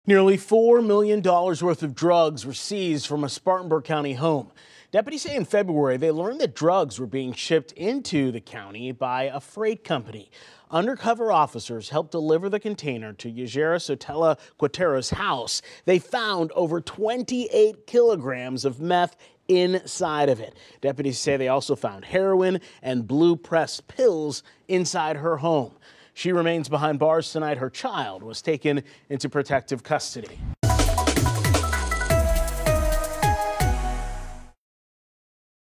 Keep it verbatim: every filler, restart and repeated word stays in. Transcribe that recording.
Nearly four million dollars worth of drugs were seized from a Spartanburg County home. Deputies say in February they learned that drugs were being shipped into the county by a freight company. Undercover officers helped deliver the container to Yajira Sotela Quatero's house. They found over twenty-eight kilograms of meth inside of it. Deputies say they also found heroin and blue pressed pills inside her home. She remains behind bars tonight. Her child was taken into protective custody.